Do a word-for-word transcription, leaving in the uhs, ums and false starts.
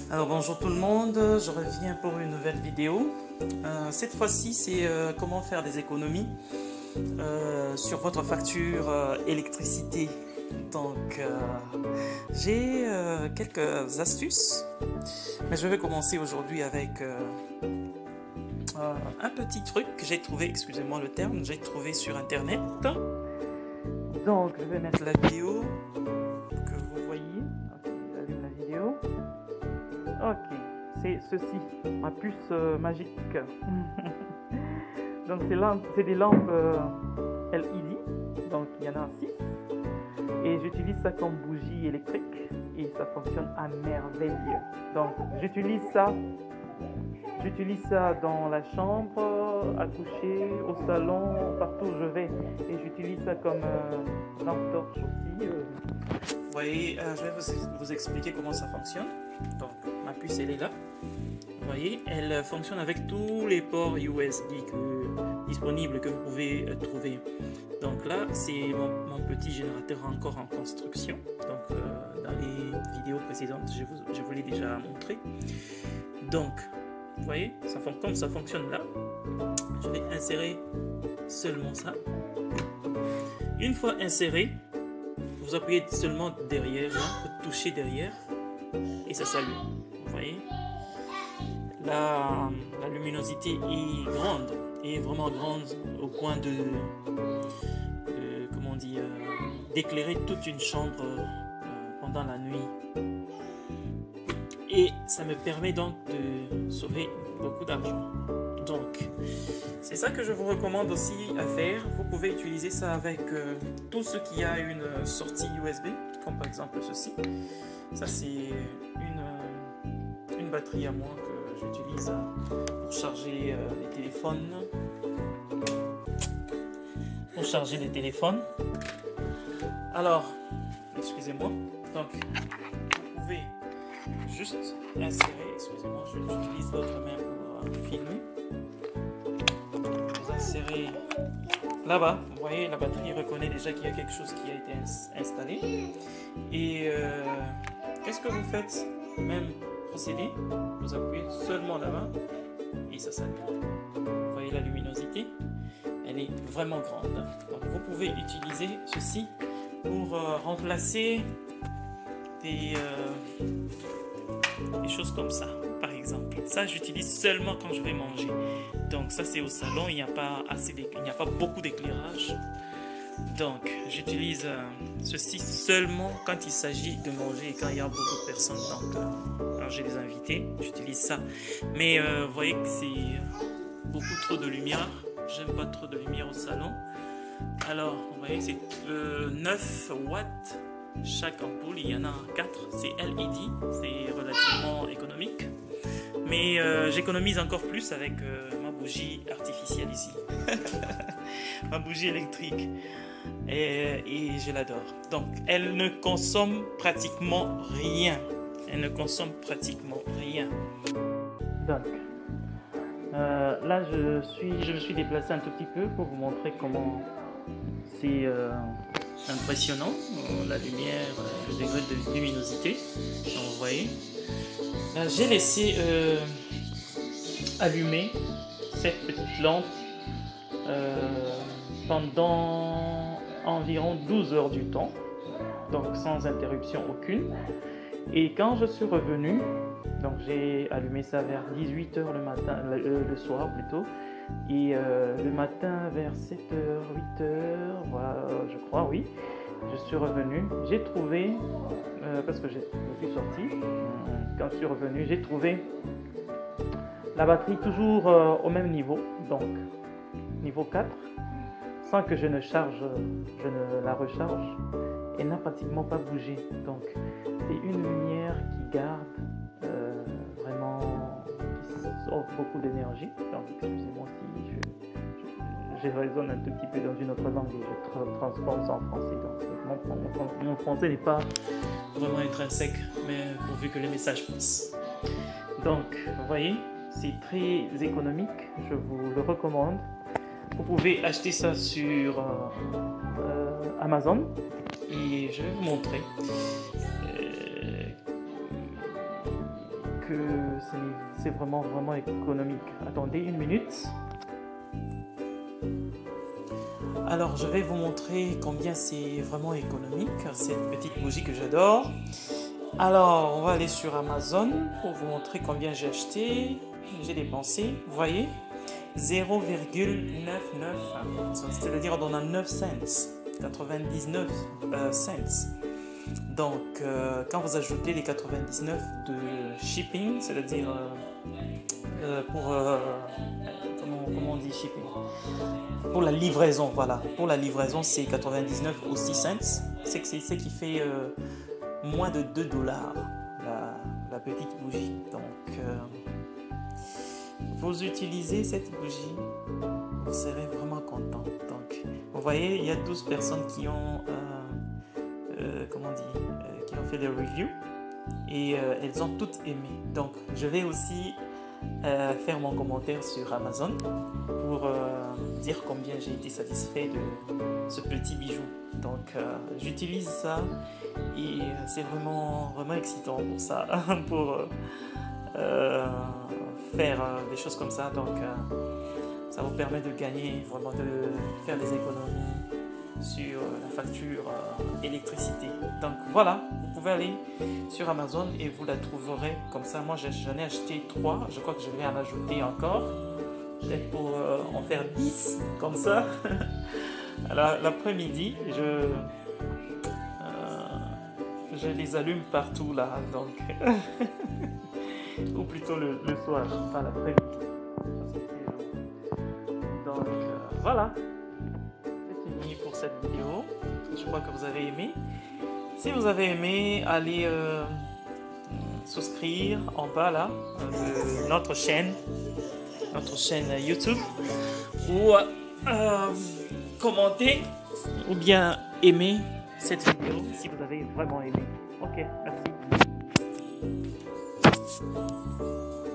Alors bonjour tout le monde, je reviens pour une nouvelle vidéo. Euh, cette fois-ci c'est euh, comment faire des économies euh, sur votre facture euh, électricité. Donc euh, j'ai euh, quelques astuces, mais je vais commencer aujourd'hui avec euh, euh, un petit truc que j'ai trouvé, excusez-moi le terme, j'ai trouvé sur internet. Donc je vais mettre la vidéo que vous voyez. Ok, j'allume la vidéo. Ok, c'est ceci, ma puce euh, magique. Donc c'est des lampes euh, L E D, donc il y en a six. Et j'utilise ça comme bougie électrique et ça fonctionne à merveille. Donc j'utilise ça, j'utilise ça dans la chambre, à coucher, au salon, partout où je vais. Et j'utilise ça comme euh, lampe torche aussi. Euh. Vous voyez, euh, je vais vous, vous expliquer comment ça fonctionne. Donc ma puce elle est là. Vous voyez, elle fonctionne avec tous les ports U S B que, disponibles que vous pouvez euh, trouver. Donc là, c'est mon, mon petit générateur encore en construction. Donc euh, dans les vidéos précédentes, je vous, je vous l'ai déjà montré. Donc, vous voyez, ça, comme ça fonctionne là, je vais insérer seulement ça. Une fois inséré, vous appuyez seulement derrière, là, vous touchez derrière et ça s'allume. Vous voyez, la, la luminosité est grande, est vraiment grande au point de, de comment on dit, euh, d'éclairer toute une chambre euh, pendant la nuit. Et ça me permet donc de sauver beaucoup d'argent. Donc, c'est ça que je vous recommande aussi à faire. Vous pouvez utiliser ça avec euh, tout ce qui a une sortie U S B, comme par exemple ceci. Ça, c'est une, euh, une batterie à moi que j'utilise pour charger euh, les téléphones. Pour charger les téléphones. Alors, excusez-moi. Donc, vous pouvez juste insérer, excusez-moi, j'utilise l'autre main pour euh, filmer. Vous insérez là-bas, vous voyez, la batterie reconnaît déjà qu'il y a quelque chose qui a été ins installé. Et euh, qu'est-ce que vous faites? Même procédé, vous appuyez seulement là-bas et ça s'allume. Vous voyez la luminosité, elle est vraiment grande. Donc vous pouvez utiliser ceci pour euh, remplacer des, euh, des choses comme ça, par exemple. Ça, j'utilise seulement quand je vais manger. Donc ça, c'est au salon, il n'y a pas assez, il n'y a pas beaucoup d'éclairage. Donc, j'utilise euh, ceci seulement quand il s'agit de manger et quand il y a beaucoup de personnes. Donc, euh, quand j'ai des invités, j'utilise ça. Mais euh, vous voyez que c'est beaucoup trop de lumière. J'aime pas trop de lumière au salon. Alors, vous voyez, c'est euh, neuf watts. Chaque ampoule, il y en a quatre, c'est L E D, c'est relativement économique. Mais euh, j'économise encore plus avec euh, ma bougie artificielle ici. Ma bougie électrique. Et, et je l'adore. Donc, elle ne consomme pratiquement rien. Elle ne consomme pratiquement rien. Donc, euh, là, je, suis, je me suis déplacé un tout petit peu pour vous montrer comment c'est... Euh, impressionnant, la lumière, le degré de luminosité. Donc, vous voyez, j'ai laissé euh, allumer cette petite lampe euh, pendant environ douze heures du temps, donc sans interruption aucune. Et quand je suis revenu, donc j'ai allumé ça vers dix-huit heures le matin, le, le soir plutôt. Et euh, le matin vers sept heures, huit heures, voilà, je crois, oui, je suis revenu, j'ai trouvé, euh, parce que je suis sorti, quand je suis revenu, j'ai trouvé la batterie toujours euh, au même niveau, donc niveau quatre, sans que je ne charge, je ne la recharge, elle n'a pratiquement pas bougé. Donc c'est une lumière qui garde euh, vraiment, qui offre beaucoup d'énergie. Donc excusez-moi si je, je, je raisonne un tout petit peu dans une autre langue et je tra transforme ça en français. Donc mon, mon, mon français n'est pas vraiment intrinsèque, mais pourvu que les messages passent. Donc vous voyez, c'est très économique, je vous le recommande. Vous pouvez acheter ça sur euh, euh, Amazon et je vais vous montrer euh, que c'est vraiment vraiment économique. Attendez une minute. Alors je vais vous montrer combien c'est vraiment économique, cette petite bougie que j'adore. Alors on va aller sur Amazon pour vous montrer combien j'ai acheté, j'ai dépensé, vous voyez, zéro virgule quatre-vingt-dix-neuf, c'est-à-dire on a neuf cents, quatre-vingt-dix-neuf euh, cents. Donc euh, quand vous ajoutez les quatre-vingt-dix-neuf de shipping, c'est-à-dire euh, euh, pour euh, comment, comment on dit shipping, pour la livraison, voilà, pour la livraison c'est quatre-vingt-dix-neuf ou six cents, c'est ce qui fait euh, moins de deux dollars la, la petite bougie. Donc euh, vous utilisez cette bougie, vous serez vraiment content. Donc vous voyez, il y a douze personnes qui ont euh, euh, comment on dit, euh, qui ont fait des reviews et euh, elles ont toutes aimé. Donc je vais aussi euh, faire mon commentaire sur Amazon pour euh, dire combien j'ai été satisfait de ce petit bijou. Donc euh, j'utilise ça et c'est vraiment vraiment excitant pour ça, pour euh, faire euh, des choses comme ça. Donc euh, ça vous permet de gagner, vraiment de faire des économies sur la facture euh, électricité. Donc voilà, vous pouvez aller sur Amazon et vous la trouverez comme ça. Moi j'en ai acheté trois, je crois que je vais en ajouter encore, peut-être pour euh, en faire dix comme ça. Alors l'après-midi, je, euh, je les allume partout là, donc ou plutôt le, le soir, pas l'après-midi. Donc euh, voilà. Pour cette vidéo, je crois que vous avez aimé. Si vous avez aimé, allez euh, souscrire en bas là de notre chaîne, notre chaîne YouTube, ou euh, commenter ou bien aimer cette vidéo si vous avez vraiment aimé. Ok, merci.